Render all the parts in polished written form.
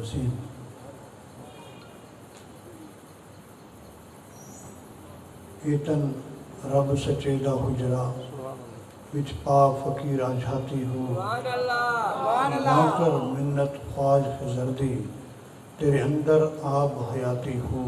الرجیم ایتن رب سچیدہ حجرہ وچ پاک فقیر آجھاتی ہو ناکر منت خواج زردی تیرے اندر آب حیاتی ہو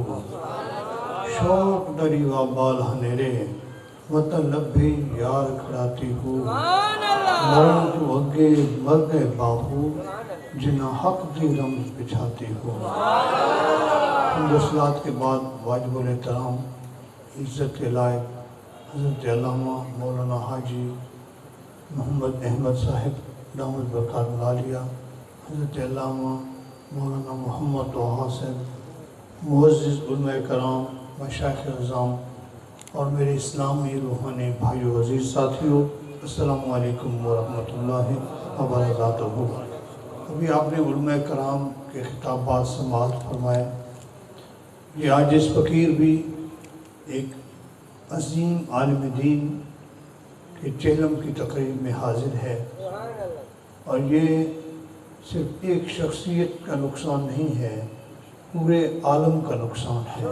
شوق دری و بال ہنیرے وطن لبھی یار کھڑاتی ہو مرن تو اگے مرگے باہو جنہ حق دی رمز بچھاتی ہو حمد و صلات کے بعد واجب الاحترام عزت کے لائق حضرت علامہ مولانا حاجی محمد احمد صاحب دامت برکات العالیہ، حضرت علامہ مولانا محمد طہٰ صاحب، معزز علماء کرام، مشائخ اعظام اور میرے اسلامی روحانی بھائیو عزیز ساتھیو، السلام علیکم ورحمۃ اللہ وبرکاتہ۔ ابھی آپ نے علماء کرام کے خطابات سماعت فرمائے۔ یہ عاجز فقیر بھی ایک عظیم عالم دین کے چہلم کی تقریب میں حاضر ہے، اور یہ صرف ایک شخصیت کا نقصان نہیں ہے، پورے عالم کا نقصان ہے۔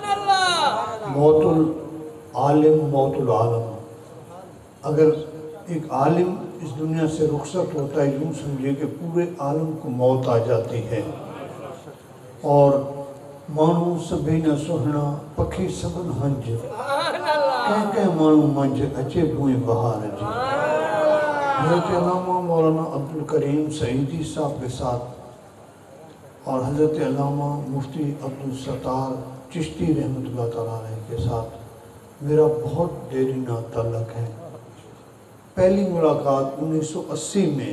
موت العالم موت العالم۔ اگر ایک عالم اس دنیا سے رخصت ہوتا ہے، یوں سمجھے کہ پورے عالم کو موت آ جاتی ہے، اور مانو سبھی نہ سہنا پکھی سبن ہنج کہ مانو منج اچے بوئیں بہار جی۔ حضرت علامہ مولانا عبدالکریم سعیدی صاحب کے ساتھ اور حضرت علامہ مفتی عبدالستار چشتی رحمۃ اللہ تعالیٰ علیہ کے ساتھ میرا بہت دیرینہ تعلق ہے۔ پہلی ملاقات 1980 میں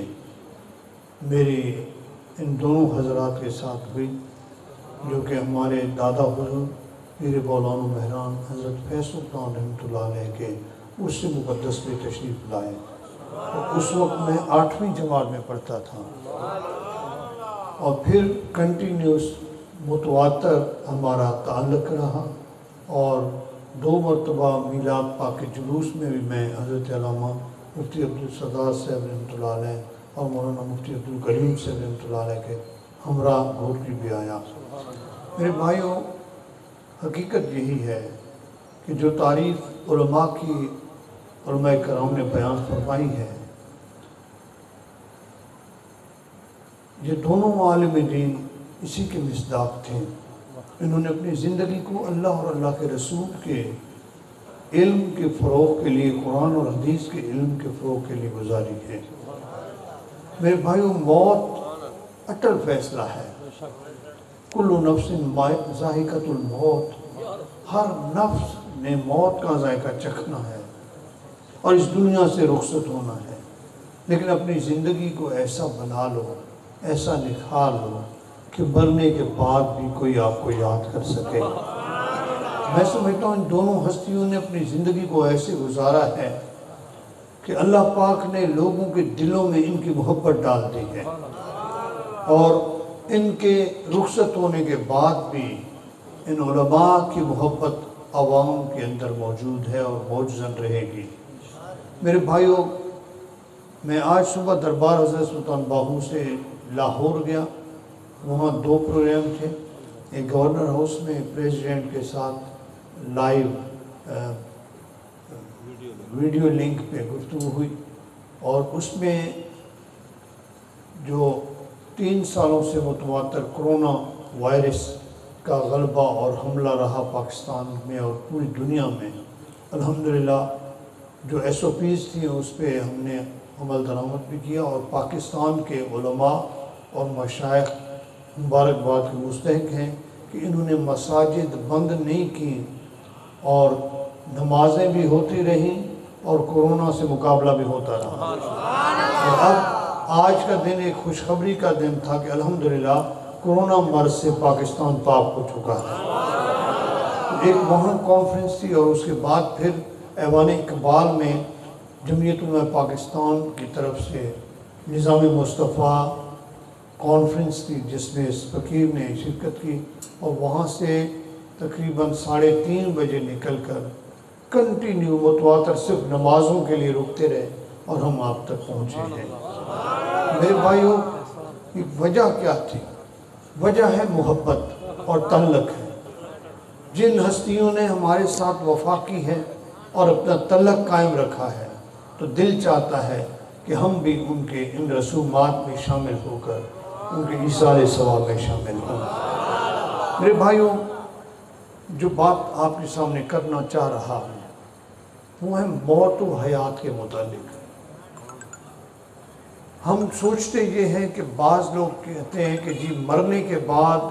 میری ان دونوں حضرات کے ساتھ ہوئی، جو کہ ہمارے دادا حضور پیر بولان و مہران حضرت فیض سلطان رحمۃ اللہ علیہ کے عرس مقدس میں تشریف لائے، اور اس وقت میں 8ویں جماعت میں پڑھتا تھا، اور پھر کنٹینیوس متواتر ہمارا تعلق رہا، اور 2 مرتبہ میلاد پاک کے جلوس میں بھی میں حضرت علامہ مفتی عبدالستار صاحب رحمۃ اللہ علیہ اور مولانا مفتی عبدالکریم صاحب رحمۃ اللہ علیہ کے ہمراہ گھوٹی بھی آیا۔ میرے بھائیوں، حقیقت یہی ہے کہ جو تعریف علماء کی علماء کرام نے بیان فرمائی ہے، یہ دونوں عالم دین اسی کے مصداق تھے۔ انہوں نے اپنی زندگی کو اللہ اور اللہ کے رسول کے علم کے فروغ کے لیے، قرآن اور حدیث کے علم کے فروغ کے لیے گزاری ہے۔ میرے بھائیوں، موت اٹل فیصلہ ہے۔ کل نفس ذائقۃ الموت، ہر نفس نے موت کا ذائقہ چکھنا ہے اور اس دنیا سے رخصت ہونا ہے، لیکن اپنی زندگی کو ایسا بنا لو، ایسا نکھار لو کہ مرنے کے بعد بھی کوئی آپ کو یاد کر سکے۔ میں سمجھتا ہوں ان دونوں ہستیوں نے اپنی زندگی کو ایسے گزارا ہے کہ اللہ پاک نے لوگوں کے دلوں میں ان کی محبت ڈال دی ہے، اور ان کے رخصت ہونے کے بعد بھی ان علماء کی محبت عوام کے اندر موجود ہے اور موجزن رہے گی۔ میرے بھائیوں، میں آج صبح دربار حضرت سلطان باہو سے لاہور گیا، وہاں 2 پروگرام تھے۔ ایک گورنر ہاؤس میں پریزیڈنٹ کے ساتھ لائیو ویڈیو لنک پہ گفتگو ہوئی، اور اس میں جو 3 سالوں سے متواتر کرونا وائرس کا غلبہ اور حملہ رہا پاکستان میں اور پوری دنیا میں، الحمدللہ جو SOPs تھیں اس پہ ہم نے عمل درآمد بھی کیا، اور پاکستان کے علماء اور مشائخ مبارکباد کے مستحق ہیں کہ انہوں نے مساجد بند نہیں کی، اور نمازیں بھی ہوتی رہیں، اور کورونا سے مقابلہ بھی ہوتا رہا۔ اور اب آج کا دن ایک خوشخبری کا دن تھا کہ الحمدللہ کورونا مرض سے پاکستان پاک ہو چکا ہے۔ ایک وہاں کانفرنس تھی، اور اس کے بعد پھر ایوان اقبال میں جمعیت علماء پاکستان کی طرف سے نظام مصطفیٰ کانفرنس تھی، جس میں اس فقیر نے شرکت کی، اور وہاں سے تقریباً 3:30 بجے نکل کر کنٹینیو متواتر صرف نمازوں کے لیے رکتے رہے، اور ہم آپ تک پہنچے ہیں۔ میرے بھائیوں، ایک وجہ کیا تھی؟ وجہ ہے محبت اور تعلق ہے۔ جن ہستیوں نے ہمارے ساتھ وفا کی ہے اور اپنا تعلق قائم رکھا ہے تو دل چاہتا ہے کہ ہم بھی ان کے ان رسومات میں شامل ہو کر ان کے ایثار ثواب میں شامل ہوں۔ میرے بھائیوں، جو بات آپ کے سامنے کرنا چاہ رہا ہے وہ ہے موت و حیات کے متعلق۔ ہم سوچتے یہ ہیں کہ بعض لوگ کہتے ہیں کہ جی مرنے کے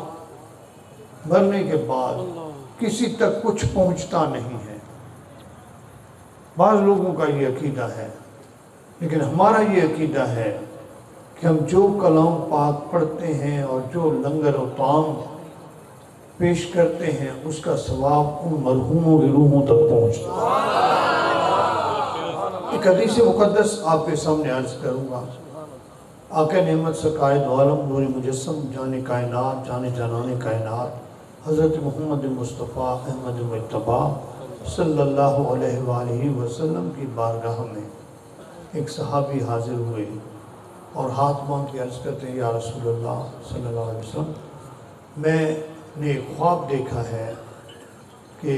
بعد کسی تک کچھ پہنچتا نہیں ہے۔ بعض لوگوں کا یہ عقیدہ ہے، لیکن ہمارا یہ عقیدہ ہے کہ ہم جو کلام پاک پڑھتے ہیں اور جو لنگر و طعام پیش کرتے ہیں اس کا ثواب ان مرحوموں کی روحوں تک پہنچتا ہے۔ ایک حدیث مقدس آپ کے سامنے عرض کروں گا۔ آقا نعمت سرکار دو عالم نور مجسم جان کائنات جان جانان کائنات حضرت محمد مصطفیٰ احمد مجتبی صلی اللہ علیہ وآلہ وسلم کی بارگاہ میں ایک صحابی حاضر ہوئے اور ہاتھ باندھ کے عرض کرتے ہیں، یا رسول اللہ صلی اللہ علیہ وسلم، میں نے ایک خواب دیکھا ہے کہ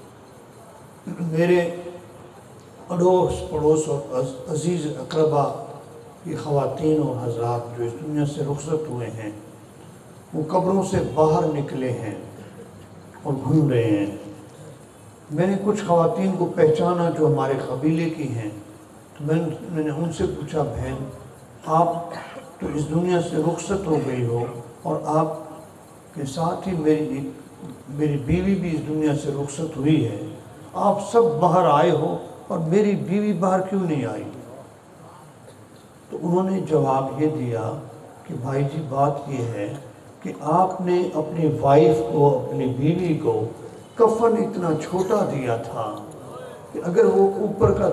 میرے اڑوس پڑوس اور عزیز اقربا کی خواتین اور حضرات جو اس دنیا سے رخصت ہوئے ہیں وہ قبروں سے باہر نکلے ہیں اور گھوم رہے ہیں۔ میں نے کچھ خواتین کو پہچانا جو ہمارے قبیلے کی ہیں، تو میں نے ان سے پوچھا، بہن آپ تو اس دنیا سے رخصت ہو گئی ہو اور آپ کے ساتھ ہی میری بیوی بھی اس دنیا سے رخصت ہوئی ہے، آپ سب باہر آئے ہو اور میری بیوی باہر کیوں نہیں آئی؟ تو انہوں نے جواب یہ دیا کہ بھائی جی بات یہ ہے کہ آپ نے اپنی وائف کو، اپنی بیوی کو کفن اتنا چھوٹا دیا تھا کہ اگر وہ اوپر کا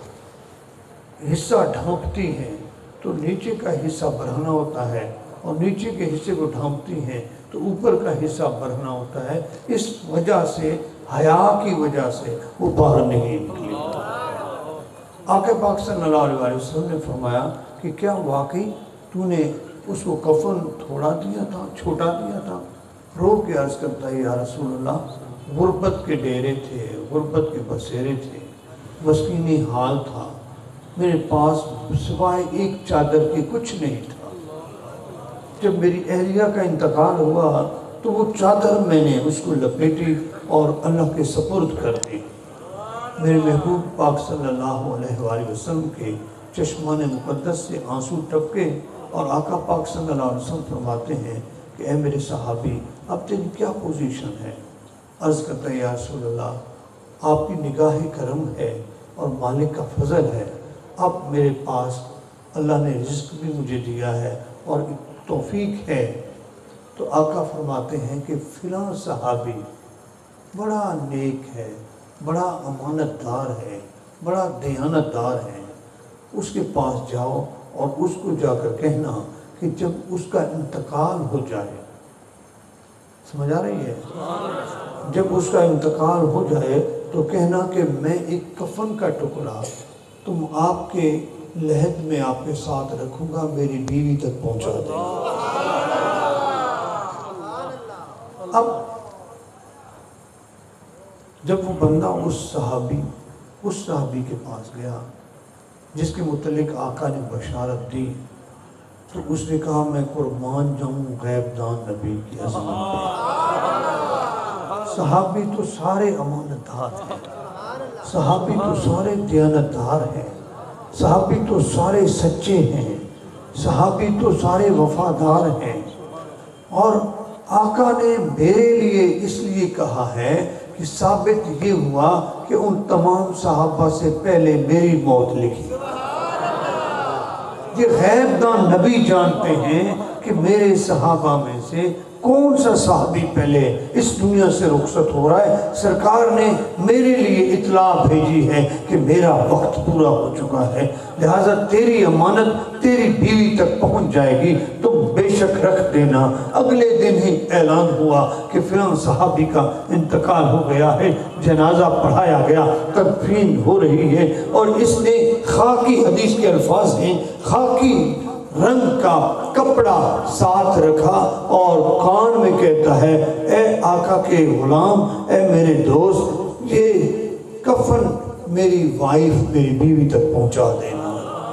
حصہ ڈھانپتی ہیں تو نیچے کا حصہ بڑھنا ہوتا ہے، اور نیچے کے حصے کو ڈھانپتی ہیں تو اوپر کا حصہ بڑھنا ہوتا ہے۔ اس وجہ سے، حیا کی وجہ سے وہ باہر نہیں نکلی۔ آقا پاک صلی اللہ علیہ وسلم نے فرمایا کہ کیا واقعی تو نے اس کو کفن تھوڑا دیا تھا، چھوٹا دیا تھا؟ رو کے عرض کرتا ہے، یا رسول اللہ، غربت کے ڈیرے تھے، غربت کے بسیرے تھے، مسکینی حال تھا، میرے پاس سوائے ایک چادر کے کچھ نہیں تھا۔ جب میری اہلیہ کا انتقال ہوا تو وہ چادر میں نے اس کو لپیٹی اور اللہ کے سپرد کر دی۔ میرے محبوب پاک صلی اللہ علیہ وآلہ وسلم کے چشمان مقدس سے آنسو ٹپکے اور آقا پاک صلی اللہ علیہ وسلم فرماتے ہیں کہ اے میرے صحابی، اب تیری کیا پوزیشن ہے؟ عرض کرتا ہے، یا رسول اللہ، آپ کی نگاہ کرم ہے اور مالک کا فضل ہے، اب میرے پاس اللہ نے رزق بھی مجھے دیا ہے اور توفیق ہے۔ تو آقا فرماتے ہیں کہ فلاں صحابی بڑا نیک ہے، بڑا امانت دار ہے، بڑا دیانت دار ہے، اس کے پاس جاؤ اور اس کو جا کر کہنا کہ جب اس کا انتقال ہو جائے، سمجھ آ رہی ہے؟ جب اس کا انتقال ہو جائے تو کہنا کہ میں ایک کفن کا ٹکڑا تم آپ کے لحد میں آپ کے ساتھ رکھوں گا، میری بیوی تک پہنچا دیں۔ اب جب وہ بندہ اس صحابی کے پاس گیا جس کے متعلق آقا نے بشارت دی، تو اس نے کہا میں قربان جاؤں غیب دان نبی کی عظمت پہ۔ صحابی تو سارے امانت دار ہیں، صحابی تو سارے دیانت دار ہیں، صحابی تو سارے سچے ہیں، صحابی تو سارے وفادار ہیں، اور آقا نے میرے لیے اس لیے کہا ہے کہ ثابت یہ ہوا کہ ان تمام صحابہ سے پہلے میری موت لکھی۔ یہ غیب دان نبی جانتے ہیں کہ میرے صحابہ میں سے کون سا صحابی پہلے اس دنیا سے رخصت ہو رہا ہے۔ سرکار نے میرے لیے اطلاع بھیجی ہے کہ میرا وقت پورا ہو چکا ہے، لہٰذا تیری امانت تیری بیوی تک پہنچ جائے گی، تم بے شک رکھ دینا۔ اگلے دن ہی اعلان ہوا کہ فلاں صحابی کا انتقال ہو گیا ہے، جنازہ پڑھایا گیا، تدفین ہو رہی ہے، اور اس نے خاکی، حدیث کے الفاظ ہیں، خاکی رنگ کا کپڑا ساتھ رکھا اور کان میں کہتا ہے اے آقا کے غلام، اے میرے دوست، یہ کفن میری وائف، میری بیوی تک پہنچا دینا۔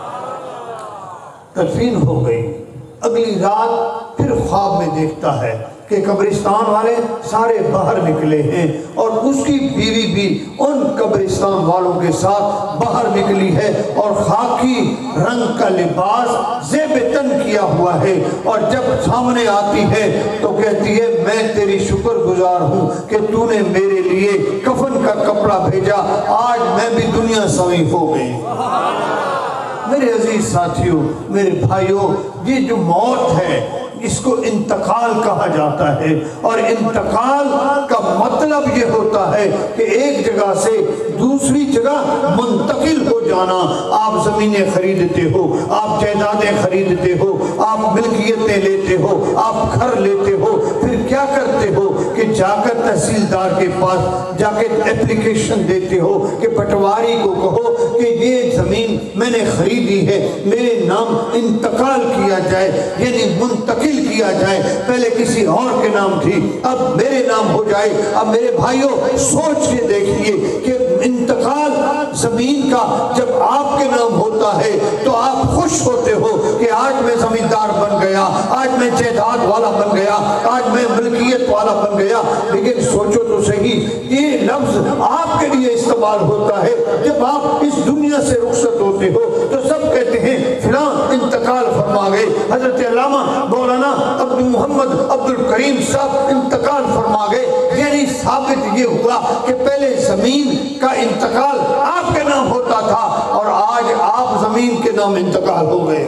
تدفین ہو گئی۔ اگلی رات پھر خواب میں دیکھتا ہے کہ قبرستان والے سارے باہر نکلے ہیں اور اس کی بیوی بھی ان قبرستان والوں کے ساتھ باہر نکلی ہے اور خاکی رنگ کا لباس زیب تن کیا ہوا ہے، اور جب سامنے آتی ہے تو کہتی ہے میں تیری شکر گزار ہوں کہ تو نے میرے لیے کفن کا کپڑا بھیجا، آج میں بھی دنیا سوئی ہو گئی۔ میرے عزیز ساتھیوں، میرے بھائیوں، یہ جو موت ہے اس کو انتقال کہا جاتا ہے، اور انتقال کا مطلب یہ ہوتا ہے کہ ایک جگہ سے دوسری جگہ منتقل ہو جانا۔ آپ زمینیں خریدتے ہو، آپ جائیدادیں خریدتے ہو، آپ ملکیتیں لیتے ہو، آپ گھر لیتے ہو، پھر کیا کرتے ہو کہ جا کر تحصیلدار کے پاس جا کے اپلیکیشن دیتے ہو کہ پٹواری کو کہو کہ یہ زمین میں نے خریدی ہے، میرے نام انتقال کیا جائے، یعنی منتقل کیا جائے، پہلے کسی اور کے نام تھی اب میرے نام ہو جائے۔ اب میرے بھائیوں سوچ کے دیکھیے کہ انتقال زمین کا جب آپ کے نام ہوتا ہے تو آپ خوش ہوتے ہو کہ آج میں زمیندار بن گیا، آج میں جائیداد والا بن گیا، آج میں ملکیت والا بن گیا، لیکن سوچو تو صحیح، یہ لفظ آپ کے لیے استعمال ہوتا ہے جب آپ اس دنیا سے رخصت ہوتے ہو تو سب کہتے ہیں فلاں انتقال فرما گئے، حضرت علامہ مولانا عبد محمد عبد الکریم صاحب انتقال فرما گئے، یعنی ثابت یہ ہوا کہ پہلے زمین کا انتقال آپ کے نام ہوتا تھا اور آج آپ زمین کے نام انتقال ہو گئے،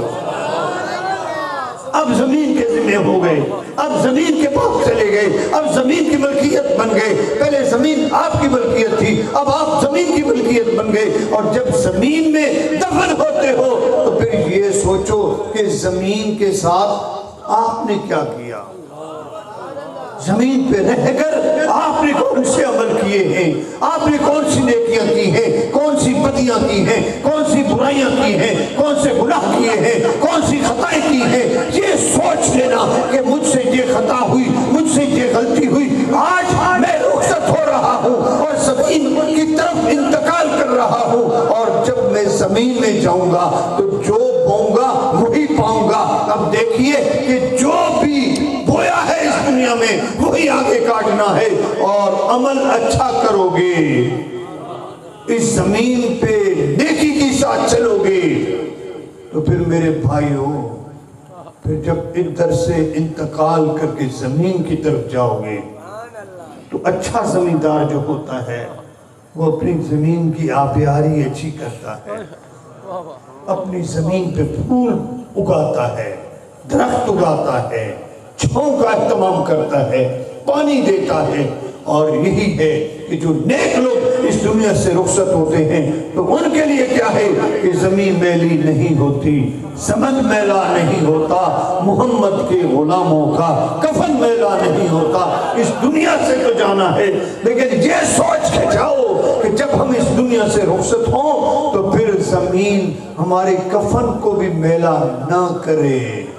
اب زمین کے ذمہ ہو گئے، اب زمین کے پاس چلے گئے، اب زمین کی ملکیت بن گئے، پہلے زمین آپ کی ملکیت تھی اب آپ زمین کی ملکیت بن گئے، اور جب زمین میں دفن ہوتے ہو تو پھر یہ سوچو کہ زمین کے ساتھ آپ نے کیا کیا، زمین پہ رہ کر آپ نے کون سے عمل کیے ہیں، آپ نے کون سی نیکیاں کی ہیں، کون سی بدیاں کی ہیں، کون سی برائیاں کی ہیں، کون سے گناہ کیے ہیں، کون سی خطائیں کی ہیں، یہ سوچ لینا کہ مجھ سے یہ خطا ہوئی، مجھ سے یہ غلطی ہوئی، آج میں رخصت ہو رہا ہوں اور زمین کی طرف انتقال کر رہا ہوں، اور جب میں زمین میں جاؤں گا تو جو بوؤں گا وہی پاؤں گا۔ اب دیکھیے کہ جو بھی بویا ہے اس دنیا میں وہی آگے کاٹنا ہے، اور عمل اچھا کرو گے، اس زمین پہ نیکی کے ساتھ چلو گے تو پھر میرے بھائیوں پھر جب ادھر سے انتقال کر کے زمین کی طرف جاؤ گے تو اچھا زمیندار جو ہوتا ہے وہ اپنی زمین کی آبیاری اچھی کرتا ہے، اپنی زمین پہ پھول اگاتا ہے، درخت اگاتا ہے، چھاؤں کا اہتمام کرتا ہے، پانی دیتا ہے، اور یہی ہے کہ جو نیک لوگ اس دنیا سے رخصت ہوتے ہیں تو ان کے لیے کیا ہے کہ زمین میلی نہیں ہوتی، سمند میلا نہیں ہوتا، محمد کے غلاموں کا کفن میلا نہیں ہوتا، اس دنیا سے تو جانا ہے، لیکن یہ سوچ کے جاؤ کہ جب ہم اس دنیا سے رخصت ہوں تو پھر زمین ہمارے کفن کو بھی میلا نہ کرے۔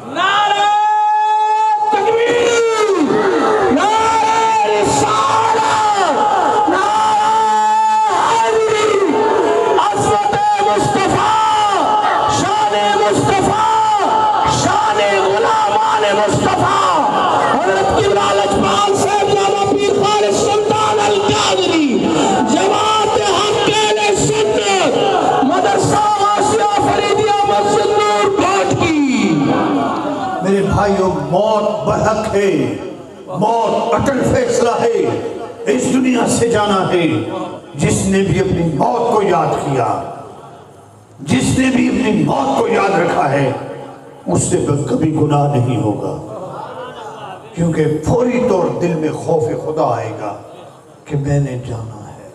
بھائیو موت برحق ہے، موت اٹل فیصلہ ہے، اس دنیا سے جانا ہے۔ جس نے بھی اپنی موت کو یاد کیا، جس نے بھی اپنی موت کو یاد رکھا ہے اس سے کبھی گناہ نہیں ہوگا، کیونکہ فوری طور دل میں خوف خدا آئے گا کہ میں نے جانا ہے،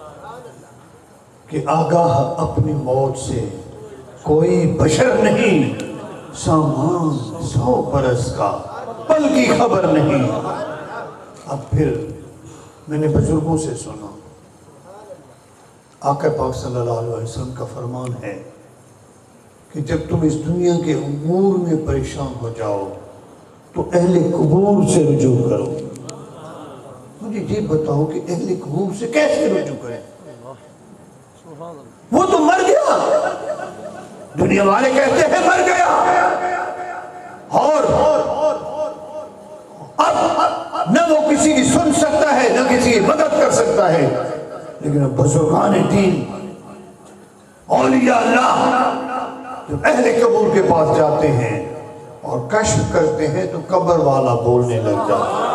کہ آگاہ اپنی موت سے کوئی بشر نہیں، سامان 100 برس کا پل کی خبر نہیں۔ اب پھر میں نے بزرگوں سے سنا، آقا پاک صلی اللہ علیہ وسلم کا فرمان ہے کہ جب تم اس دنیا کے امور میں پریشان ہو جاؤ تو اہل قبور سے رجوع کرو۔ مجھے یہ بتاؤ کہ اہل قبور سے کیسے رجوع کریں؟ وہ تو مر گیا، دنیا والے کہتے ہیں مر گیا، اور اب نہ وہ کسی کی سن سکتا ہے نہ کسی کی مدد کر سکتا ہے، لیکن اب بزرگان دین اولیاء اللہ جب اہل قبور کے پاس جاتے ہیں اور کشف کرتے ہیں تو قبر والا بولنے لگ جاتا ہے،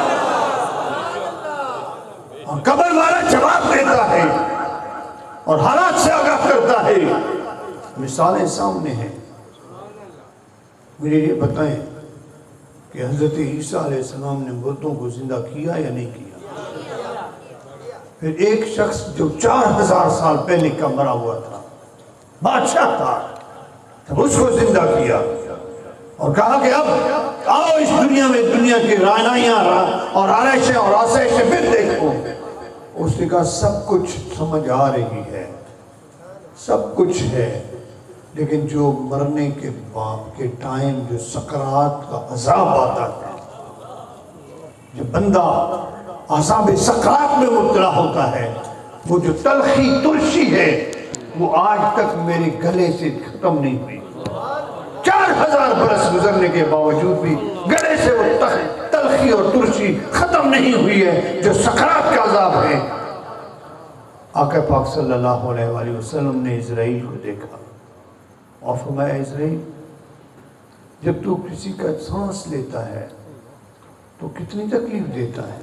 اور قبر والا جواب دیتا ہے اور حالات سے آگاہ کرتا ہے۔ مثالیں سامنے ہیں۔ مجھے یہ بتائیں کہ حضرت عیسیٰ علیہ السلام نے مردوں کو زندہ کیا یا نہیں کیا؟ پھر ایک شخص جو 4000 سال پہلے کا مرا ہوا تھا، بادشاہ تھا، تب اس کو زندہ کیا اور کہا کہ اب آؤ اس دنیا میں دنیا کی رعنائیاں اور آرائشیں اور آسائشیں پھر دیکھو۔ اس نے کہا سب کچھ سمجھ آ رہی ہے، سب کچھ ہے، لیکن جو مرنے کے بعد کے ٹائم جو سکرات کا عذاب آتا ہے، جو بندہ عذاب سکرات میں مبتلا ہوتا ہے، وہ جو تلخی ترشی ہے وہ آج تک میرے گلے سے ختم نہیں ہوئی۔ 4000 برس گزرنے کے باوجود بھی گلے سے وہ تلخی اور ترشی ختم نہیں ہوئی ہے جو سکرات کا عذاب ہے۔ آقا پاک صلی اللہ علیہ وآلہ وسلم نے اسرائیل کو دیکھا اور فرمایا اسرائیل جب تو کسی کا سانس لیتا ہے تو کتنی تکلیف دیتا ہے؟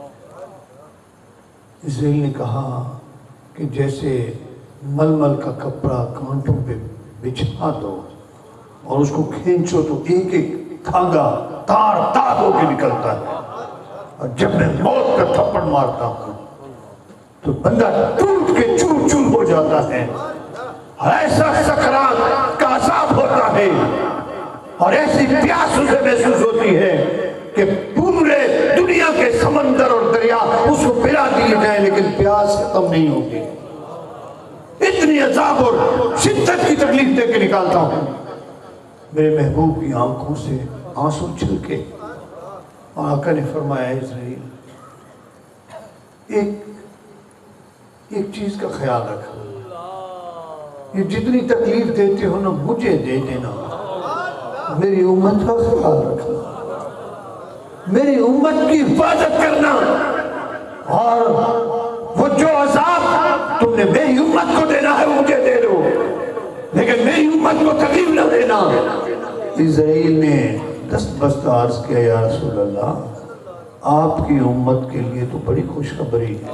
اسرائیل نے کہا کہ جیسے ململ کا کپڑا کانٹوں پہ بچھا دو اور اس کو کھینچو تو ایک ایک دھاگا تار تار ہو کے نکلتا ہے، اور جب میں موت کا تھپڑ مارتا ہوں تو بندہ ٹوٹ کے چور چور ہو جاتا ہے، ایسا سکرات کا عذاب ہوتا ہے اور ایسی پیاس اسے محسوس ہوتی ہے کہ پورے دنیا کے سمندر اور دریا اس کو پلا دیے جائیں لیکن پیاس ختم نہیں ہوگی۔ اتنی عذاب اور شدت کی تکلیف دے کے نکالتا ہوں۔ میرے محبوب کی آنکھوں سے آنسو چھلکے اور آقا نے فرمایا اسرائیل ایک چیز کا خیال رکھو، یہ جتنی تکلیف دیتے ہو نا مجھے دے دینا، میری امت کا خیال رکھنا، میری امت کی حفاظت کرنا، اور وہ جو عذاب تم نے میری امت کو دینا ہے وہ مجھے دے دو، لیکن میری امت کو تکلیف نہ دینا۔ اسرائیل نے دست بست عرض کیا یا رسول اللہ آپ کی امت کے لیے تو بڑی خوشخبری ہے،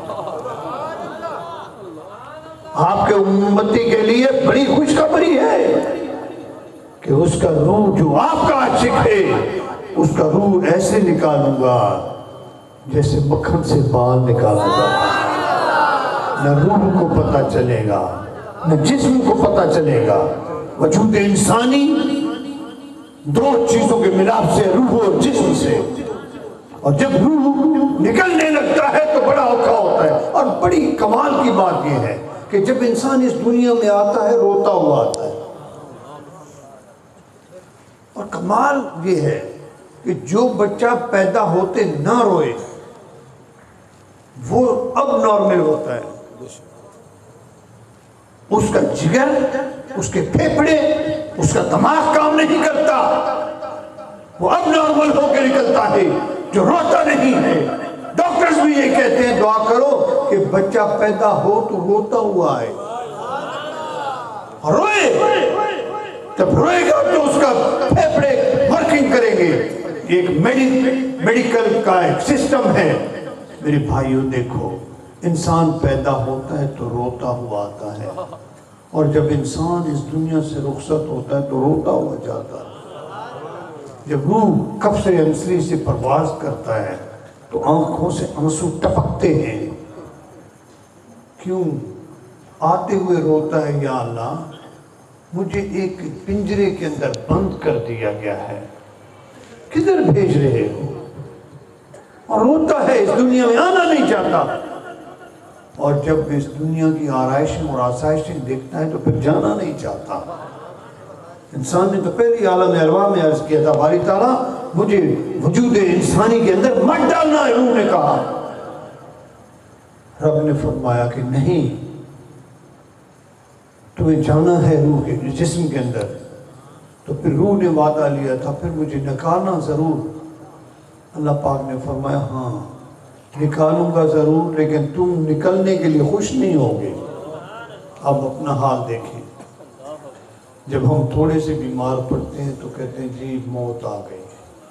آپ کے امتی کے لیے بڑی خوشخبری ہے کہ اس کا روح جو آپ کا عاشق ہے اس کا روح ایسے نکالوں گا جیسے مکھن سے بال نکالا جاتا ہے، نہ روح کو پتہ چلے گا نہ جسم کو پتہ چلے گا۔ وجود انسانی دو چیزوں کے ملاپ سے، روح اور جسم سے، اور جب روح نکلنے لگتا ہے تو بڑا اوکھا ہوتا ہے۔ اور بڑی کمال کی بات یہ ہے کہ جب انسان اس دنیا میں آتا ہے روتا ہوا آتا ہے، اور کمال یہ ہے کہ جو بچہ پیدا ہوتے نہ روئے وہ اب نارمل ہوتا ہے، اس کا جگر، اس کے پھیپھڑے، اس کا دماغ کام نہیں کرتا، وہ اب نارمل ہو کے نکلتا ہے، جو روتا نہیں ہے۔ ڈاکٹرز بھی یہ کہتے ہیں دعا کرو کہ بچہ پیدا ہو تو روتا ہوا ہے، روئے، جب روئے گا تو اس کا پھیپھڑے ورکنگ کریں گے۔ ایک میڈیکل کا ایک سسٹم ہے۔ میرے بھائیوں دیکھو، انسان پیدا ہوتا ہے تو روتا ہوا آتا ہے، اور جب انسان اس دنیا سے رخصت ہوتا ہے تو روتا ہوا جاتا ہے۔ جب روح قبض انصری سے پرواز کرتا ہے تو آنکھوں سے آنسو ٹپکتے ہیں، کیوں؟ آتے ہوئے روتا ہے یا اللہ مجھے ایک پنجرے کے اندر بند کر دیا گیا ہے، کدھر بھیج رہے ہو؟ اور روتا ہے، اس دنیا میں آنا نہیں چاہتا، اور جب اس دنیا کی آرائشیں اور آسائشیں دیکھتا ہے تو پھر جانا نہیں چاہتا۔ انسان نے تو پہلی عالم ارواح میں عرض کیا تھا باری تعالیٰ مجھے وجود انسانی کے اندر مت ڈالنا ہے، روح نے کہا۔ رب نے فرمایا کہ نہیں، تمہیں جانا ہے روح کے جسم کے اندر۔ تو پھر روح نے وعدہ لیا تھا پھر مجھے نکالنا ضرور۔ اللہ پاک نے فرمایا ہاں نکالوں گا ضرور، لیکن تم نکلنے کے لیے خوش نہیں ہوگے۔ اب اپنا حال دیکھیں، جب ہم تھوڑے سے بیمار پڑتے ہیں تو کہتے ہیں جی موت آ گئی،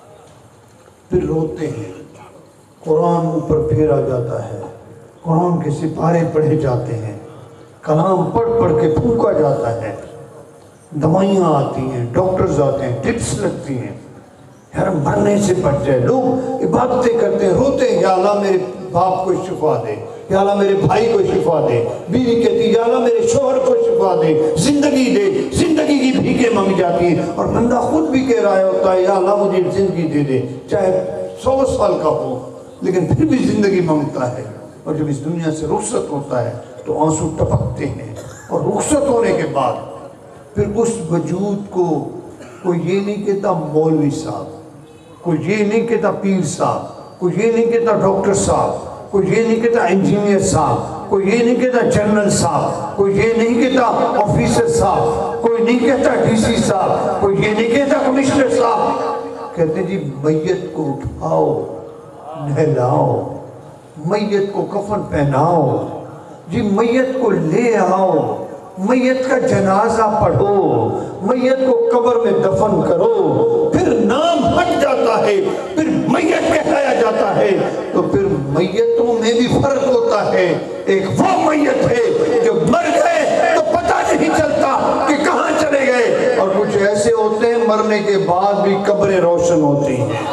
پھر روتے ہیں، قرآن اوپر پھیرا جاتا ہے، قرآن کے سپارے پڑھے جاتے ہیں، کلام پڑھ پڑھ کے پھونکا جاتا ہے، دوائیاں آتی ہیں، ڈاکٹرز آتے ہیں، ٹپس لگتی ہیں، یار مرنے سے بچ جائے۔ لوگ عبادتیں کرتے ہیں، روتے ہیں، یا اللہ میرے باپ کو شفا دے، یا اللہ میرے بھائی کو شفا دے۔ بیوی کہتی یا اللہ میرے شوہر کو شفا دے، زندگی دے، زندگی کی بھیکیں مانگی جاتی ہیں۔ اور بندہ خود بھی کہہ رہا ہوتا ہے یا اللہ مجھے زندگی دے دے، چاہے 100 سال کا ہو، لیکن پھر بھی زندگی مانگتا ہے۔ اور جب اس دنیا سے رخصت ہوتا ہے تو آنسو ٹپکتے ہیں، اور رخصت ہونے کے بعد پھر اس وجود کو کوئی یہ نہیں کہتا مولوی صاحب، کوئی یہ نہیں کہتا پیر صاحب، کوئی یہ نہیں کہتا ڈاکٹر صاحب، کوئی یہ نہیں کہتا انجینئر صاحب، کوئی یہ نہیں کہتا جنرل صاحب، کوئی یہ نہیں کہتا آفیسر صاحب، کوئی نہیں کہتا ڈی سی صاحب، کوئی یہ نہیں کہتا کمشنر صاحب۔ کہتے جی میت کو اٹھاؤ، نہلاؤ، میت کو کفن پہناؤ، جی میت کو لے آؤ، میت کا جنازہ پڑھو، میت کو قبر میں دفن کرو، پھر نام ہٹ جاتا ہے، پھر میت کہلایا جاتا ہے۔ تو پھر میتوں میں بھی فرق ہوتا ہے، ایک وہ میت ہے جو مر گئے تو پتہ نہیں چلتا کہ کہاں چلے گئے، اور کچھ ایسے ہوتے ہیں مرنے کے بعد بھی قبریں روشن ہوتی ہیں،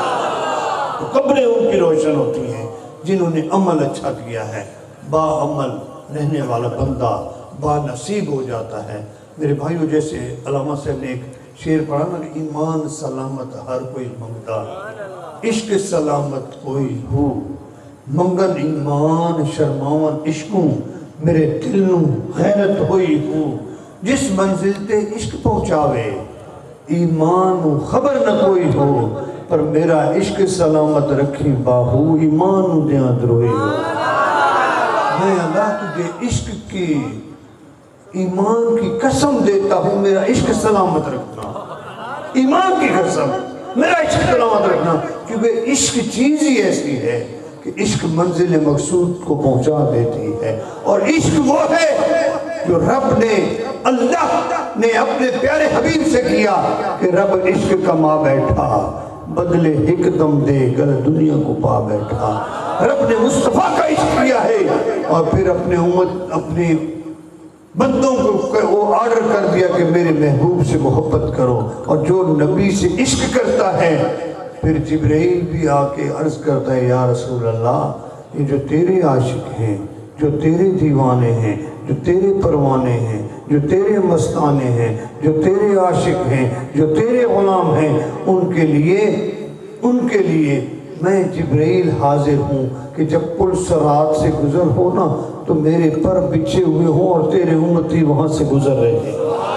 قبریں ان کی روشن ہوتی ہیں جنہوں نے عمل اچھا کیا ہے۔ با عمل رہنے والا بندہ با نصیب ہو جاتا ہے۔ میرے بھائیو جیسے علامہ صاحب نے ایک شعر پڑھا نا کہ ایمان سلامت ہر کوئی منگتا، عشق سلامت کوئی ہو، منگن ایمان شرماون عشقوں، میرے دل نوں غیرت ہوئی ہو، جس منزل تے عشق پہنچاوے ایمان نوں خبر نہ کوئی ہو، پر میرا عشق سلامت رکھی باہو ایمان نوں دیاں دروئی ہو۔ میں اللہ تجھے عشق کی ایمان کی قسم دیتا ہوں، میرا عشق سلامت رکھنا، ایمان کی قسم میرا عشق سلامت رکھنا، کیونکہ عشق چیز ہی ایسی ہے کہ عشق منزل مقصود کو پہنچا دیتی ہے۔ اور عشق وہ ہے جو رب نے اللہ نے اپنے پیارے حبیب سے کیا کہ رب عشق کما بیٹھا، بدلے ایک دم دے گر دنیا کو پا بیٹھا۔ رب نے مصطفیٰ کا عشق کیا ہے اور پھر اپنے امت اپنے بندوں کو وہ آرڈر کر دیا کہ میرے محبوب سے محبت کرو، اور جو نبی سے عشق کرتا ہے پھر جبرائیل بھی آ کے عرض کرتا ہے یا رسول اللہ یہ جو تیرے عاشق ہیں، جو تیرے دیوانے ہیں، جو تیرے پروانے ہیں، جو تیرے مستانے ہیں، جو تیرے عاشق ہیں، جو تیرے غلام ہیں، ان کے لیے میں جبرائیل حاضر ہوں کہ جب پل صراط سے گزر ہو نا تو میرے پر بچھے ہوئے ہوں اور تیرے امتی وہاں سے گزر رہے ہیں۔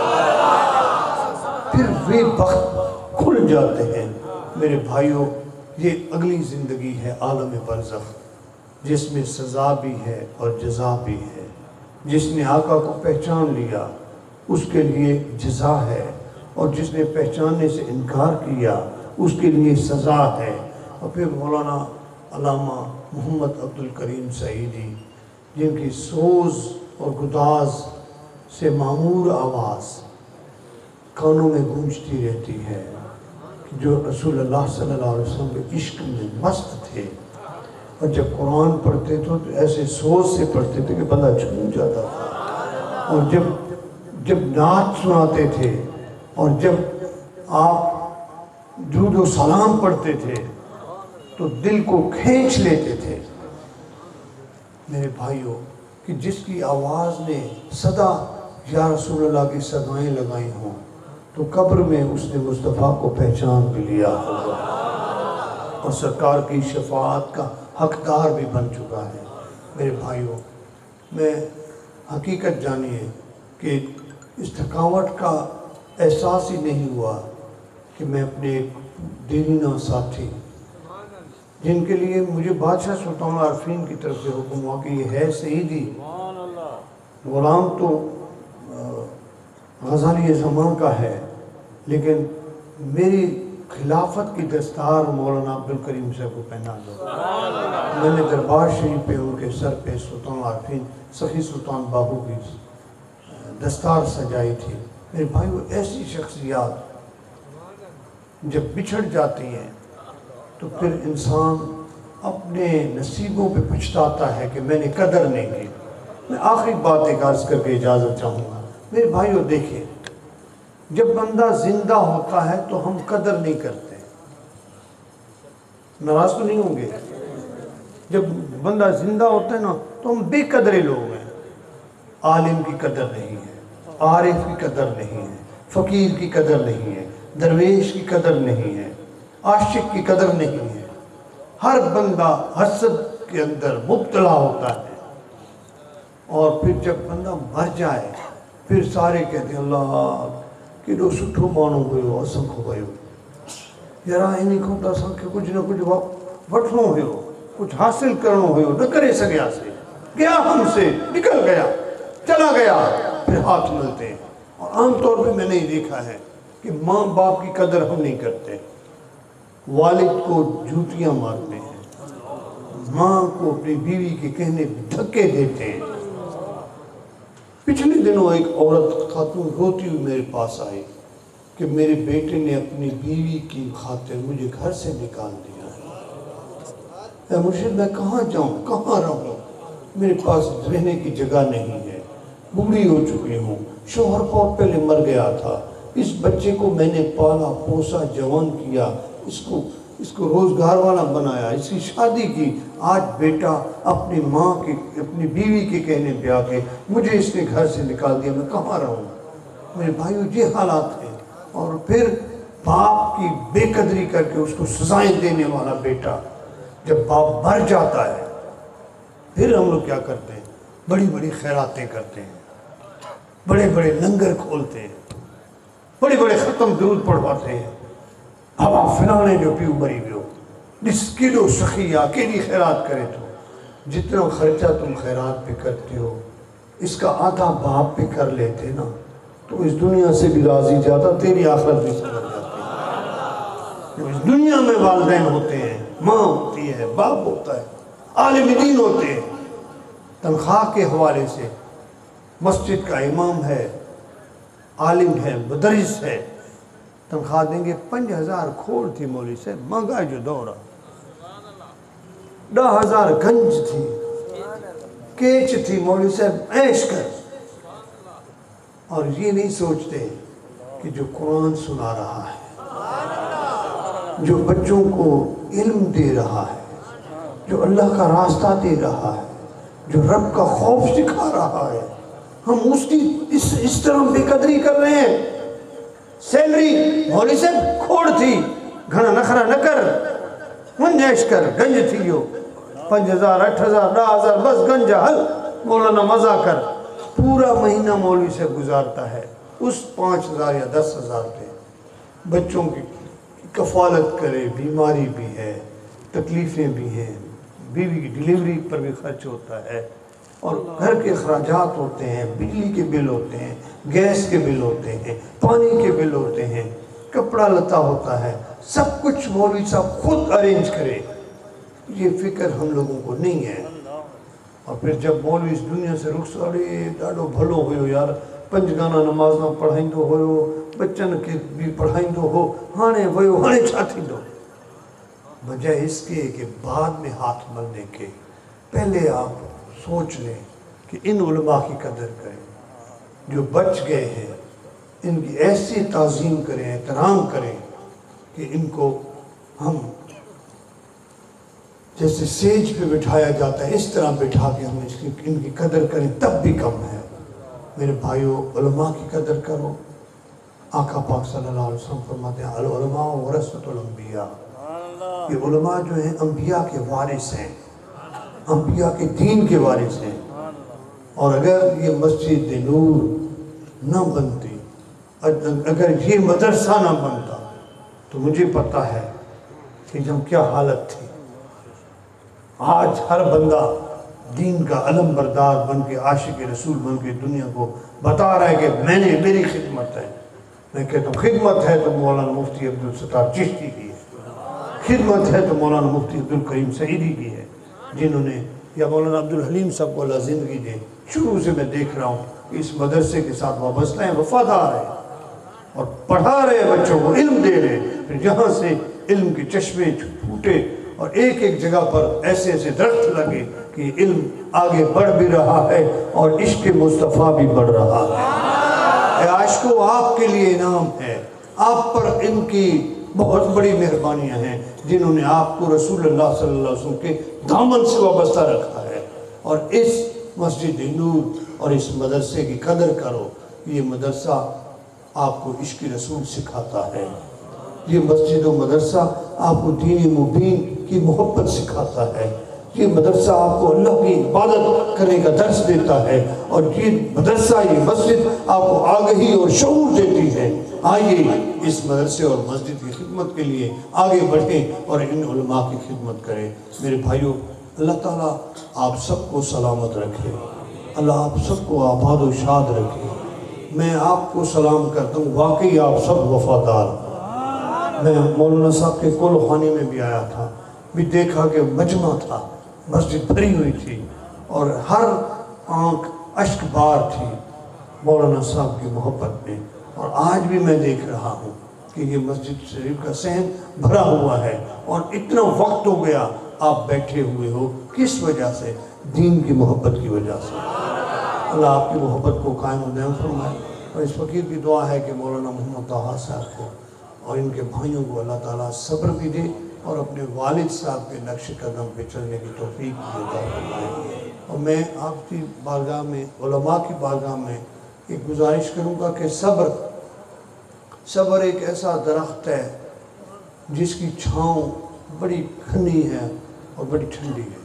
پھر وہ وقت کھل جاتے ہیں۔ میرے بھائیوں یہ اگلی زندگی ہے عالم برزخ، جس میں سزا بھی ہے اور جزا بھی ہے۔ جس نے آقا کو پہچان لیا اس کے لیے جزا ہے، اور جس نے پہچاننے سے انکار کیا اس کے لیے سزا ہے۔ اور پھر مولانا علامہ محمد عبد الکریم سعیدی جن کی سوز اور گداز سے معمور آواز کانوں میں گونجتی رہتی ہے، جو رسول اللہ صلی اللہ علیہ وسلم کے عشق میں مست تھے، اور جب قرآن پڑھتے تھے تو ایسے سوز سے پڑھتے تھے کہ بندہ جھوم جاتا تھا، اور جب نعت سناتے تھے اور جب آپ درود و سلام پڑھتے تھے تو دل کو کھینچ لیتے تھے۔ میرے بھائیوں کہ جس کی آواز نے صدا یا رسول اللہ کی صدائیں لگائی ہوں تو قبر میں اس نے مصطفیٰ کو پہچان بھی لیا ہوگا اور سرکار کی شفاعت کا حقدار بھی بن چکا ہے۔ میرے بھائیوں میں حقیقت جانیے کہ اس تھکاوٹ کا احساس ہی نہیں ہوا کہ میں اپنے ایک دیرینہ ساتھی جن کے لیے مجھے بادشاہ سلطان العارفین کی طرف سے حکم ہوا کہ یہ ہے سیدی غلام تو غزالی زمان کا ہے، لیکن میری خلافت کی دستار مولانا عبدالکریم صاحب کو پہنا دو۔ میں نے دربار شریف پہ ان کے سر پہ سلطان العارفین سخی سلطان باہو کی دستار سجائی تھی۔ میرے بھائیو، ایسی شخصیات جب بچھڑ جاتی ہیں تو پھر انسان اپنے نصیبوں پہ پچھتاتا ہے کہ میں نے قدر نہیں کی۔ میں آخری بات ایک عرض کر کے اجازت چاہوں گا۔ میرے بھائیو دیکھیں، جب بندہ زندہ ہوتا ہے تو ہم قدر نہیں کرتے، ناراض تو نہیں ہوں گے؟ جب بندہ زندہ ہوتا ہے نا تو ہم بے قدرے لوگ ہیں۔ عالم کی قدر نہیں ہے، عارف کی قدر نہیں ہے، فقیر کی قدر نہیں ہے، درویش کی قدر نہیں ہے، عاشق کی قدر نہیں ہے۔ ہر بندہ حسد کے اندر مبتلا ہوتا ہے، اور پھر جب بندہ مر جائے پھر سارے کہتے ہیں اللہ کیڈو سٹھو مانو ہوئے اساں کھو گئے یارا انہی کو تو اساں کے کچھ نہ کچھ وٹھنو ہوئے کچھ حاصل کرنو ہوئے نہ کرے سگیا سے گیا، ہم سے نکل گیا، چلا گیا، پھر ہاتھ ملتے ہیں۔ اور عام طور پہ میں نے دیکھا ہے کہ ماں باپ کی قدر ہم نہیں کرتے، والد کو جوتیاں مارتے ہیں، ماں کو اپنی بیوی کے کہنے دھکے دیتے ہیں۔ پچھلے دنوں ایک عورت خاتون روتی ہوئی میرے پاس آئی کہ میرے بیٹے نے اپنی بیوی کی خاطر مجھے گھر سے نکال دیا ہے۔ اے مرشد، میں کہاں جاؤں، کہاں رہوں؟ میرے پاس رہنے کی جگہ نہیں ہے، بوڑھی ہو چکی ہوں، شوہر بہت پہلے مر گیا تھا، اس بچے کو میں نے پالا پوسا جوان کیا، اس کو روزگار والا بنایا، اس کی شادی کی، آج بیٹا اپنی ماں کی اپنی بیوی کے کہنے پہ آ کے مجھے اس نے گھر سے نکال دیا، میں کہاں رہوں؟ میرے بھائیو، یہ حالات ہیں۔ اور پھر باپ کی بے قدری کر کے اس کو سزائیں دینے والا بیٹا جب باپ مر جاتا ہے پھر ہم لوگ کیا کرتے ہیں؟ بڑی بڑی خیراتیں کرتے ہیں، بڑے بڑے لنگر کھولتے ہیں، بڑے بڑے ختم درود پڑھواتے ہیں۔ اب آپ فلانے جو پیو مری بیو جس کلو سخیہ کیلی خیرات کرے تو جتنا خرچہ تم خیرات پہ کرتے ہو اس کا آدھا باپ پہ کر لیتے نا تو اس دنیا سے بھی راضی جاتا، تیری آخرت بھی سمجھ جاتی ہے۔ جو اس دنیا میں والدین ہوتے ہیں، ماں ہوتی ہے، باپ ہوتا ہے، عالم دین ہوتے ہیں، تنخواہ کے حوالے سے مسجد کا امام ہے، عالم ہے، مدرس ہے، تنخواہ دیں گے 5,000 کھوڑ تھی مولوی سے، مہنگائی جو دورہ 10,000 گنج تھی، کیچ تھی، مولوی صاحب عیش کر۔ اور یہ نہیں سوچتے کہ جو قرآن سنا رہا ہے، جو بچوں کو علم دے رہا ہے، جو اللہ کا راستہ دے رہا ہے، جو رب کا خوف سکھا رہا ہے، ہم اس کی اس طرح بے قدری کر رہے ہیں۔ سیلری مولوی صاحب کھوڑ تھی، گھنا نخرا نہ کر، منجائش کر، گنج تھی ہو 5,000 8,000 10,000 بس گنج حل، مولانا مزہ کر۔ پورا مہینہ مولوی سے گزارتا ہے اس 5,000 یا 10,000 پہ، بچوں کی کفالت کرے، بیماری بھی ہے، تکلیفیں بھی ہیں، بیوی کی ڈیلیوری پر بھی خرچ ہوتا ہے، اور گھر کے اخراجات ہوتے ہیں، بجلی کے بل ہوتے ہیں، گیس کے بل ہوتے ہیں، پانی کے بل ہوتے ہیں، کپڑا لتا ہوتا ہے، سب کچھ مولوی صاحب خود ارینج کرے۔ یہ فکر ہم لوگوں کو نہیں ہے۔ اور پھر جب مولوی اس دنیا سے رخصاڑے ڈاڑو بھلو ہوئے یار، 5 گانا نمازاں پڑھائندو ہوئے، بچن کے بھی پڑھائندو ہو، ہانے ہوئے ہانے چھاتی دو، وجہ اس کے کہ بعد میں ہاتھ ملنے کے پہلے آپ سوچ لیں کہ ان علماء کی قدر کریں جو بچ گئے ہیں، ان کی ایسی تعظیم کریں، احترام کریں کہ ان کو ہم جیسے سیج پہ بٹھایا جاتا ہے اس طرح بٹھا کے ہم ان کی قدر کریں، تب بھی کم ہے۔ میرے بھائیو، علماء کی قدر کرو۔ آقا پاک صلی اللہ علیہ وسلم فرماتے ہیں العلماء ورثۃ الانبیاء، یہ علماء جو ہیں انبیاء کے وارث ہیں، انبیاء کے دین کے وارث ہیں۔ اور اگر یہ مسجد نور نہ بنتی، اگر یہ مدرسہ نہ بنتا تو مجھے پتہ ہے کہ جب کیا حالت تھی۔ آج ہر بندہ دین کا علم بردار بن کے، عاشق رسول بن کے دنیا کو بتا رہا ہے کہ میری خدمت ہے۔ میں کہتا ہوں خدمت ہے تو مولانا مفتی عبدالستار چشتی کی ہے، خدمت ہے تو مولانا مفتی عبدالکریم سعیدی کی ہے، جنہوں نے، یا مولانا عبدالحلیم صاحب کو اللہ زندگی دے، شروع سے میں دیکھ رہا ہوں کہ اس مدرسے کے ساتھ وابستہ ہیں، وفادار ہیں اور پڑھا رہے بچوں کو، علم دے رہے۔ پھر جہاں سے علم کے چشمے پھوٹے اور ایک ایک جگہ پر ایسے ایسے درخت لگے کہ علم آگے بڑھ بھی رہا ہے اور عشق مصطفیٰ بھی بڑھ رہا ہے۔ اے عاشقو، آپ کے لیے انعام ہے، آپ پر ان کی بہت بڑی مہربانیاں ہیں جنہوں نے آپ کو رسول اللہ صلی اللہ علیہ وسلم کے دامن سے وابستہ رکھا ہے۔ اور اس مسجد نور اور اس مدرسے کی قدر کرو۔ یہ مدرسہ آپ کو عشق رسول سکھاتا ہے، یہ مسجد و مدرسہ آپ کو دین مبین کی محبت سکھاتا ہے، یہ مدرسہ آپ کو اللہ کی عبادت کرنے کا درس دیتا ہے، اور یہ مدرسہ، یہ مسجد آپ کو آگہی اور شعور دیتی ہے۔ آئیے اس مدرسے اور مسجد کی خدمت کے لیے آگے بڑھیں اور ان علماء کی خدمت کریں۔ میرے بھائیوں، اللہ تعالیٰ آپ سب کو سلامت رکھے، اللہ آپ سب کو آباد و شاد رکھے۔ میں آپ کو سلام کرتا ہوں، واقعی آپ سب وفادار۔ میں مولانا صاحب کے کل خانے میں بھی آیا تھا، بھی دیکھا کہ مجمع تھا، مسجد بھری ہوئی تھی اور ہر آنکھ اشک بار تھی مولانا صاحب کی محبت میں۔ اور آج بھی میں دیکھ رہا ہوں کہ یہ مسجد شریف کا صحن بھرا ہوا ہے، اور اتنا وقت ہو گیا آپ بیٹھے ہوئے ہو، کس وجہ سے؟ دین کی محبت کی وجہ سے۔ اللہ آپ کی محبت کو قائم و دائم فرمائے، اور اس فقیر کی دعا ہے کہ مولانا محمد طاہر صاحب کو اور ان کے بھائیوں کو اللہ تعالیٰ صبر بھی دے اور اپنے والد صاحب کے نقش قدم پہ چلنے کی توفیق بھی عطا فرمائے۔ اور میں آپ کی بارگاہ میں، علماء کی بارگاہ میں ایک گزارش کروں گا کہ صبر ایک ایسا درخت ہے جس کی چھاؤں بڑی گھنی ہے اور بڑی ٹھنڈی ہے،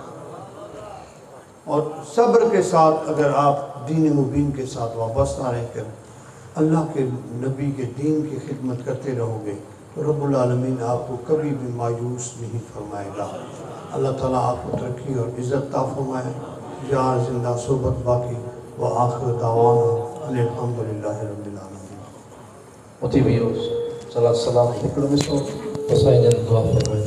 اور صبر کے ساتھ اگر آپ دین مبین کے ساتھ وابستہ رہ کر اللہ کے نبی کے دین کی خدمت کرتے رہو گے تو رب العالمین آپ کو کبھی بھی مایوس نہیں فرمائے گا۔ اللہ تعالیٰ آپ کو ترقی اور عزت عطا فرمائے، جہاں زندہ صحبت باقی، وآخر دعوانا الحمدللہ رب العالمین۔ Motivi صلی اللہ علیہ وسلم وسائل دعا فرمائے۔